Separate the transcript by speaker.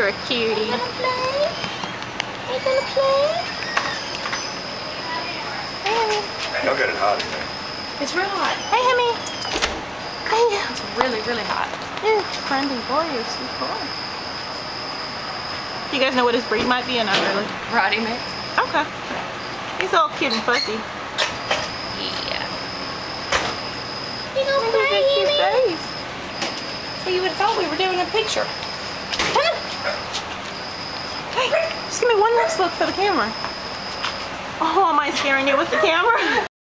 Speaker 1: You're a cutie.
Speaker 2: Are you gonna play? Are you gonna play? Hey, Hemmy.
Speaker 3: Y'all got it hot in there.
Speaker 2: It's real hot.
Speaker 1: Hey, Hemmy. Hey.
Speaker 2: It's really, really hot.
Speaker 1: You're friendly boy. You're so cool. Do you guys know what his breed might be or not really?
Speaker 2: Roddy mix.
Speaker 1: Okay. He's all cute and fuzzy.
Speaker 2: Yeah. You gonna
Speaker 1: Look at
Speaker 2: play,
Speaker 1: his cute
Speaker 2: Hemmy?
Speaker 1: face.
Speaker 2: So you would have thought we were doing a picture.
Speaker 1: Hey, just give me one last look for the camera. Oh, am I scaring you with the camera?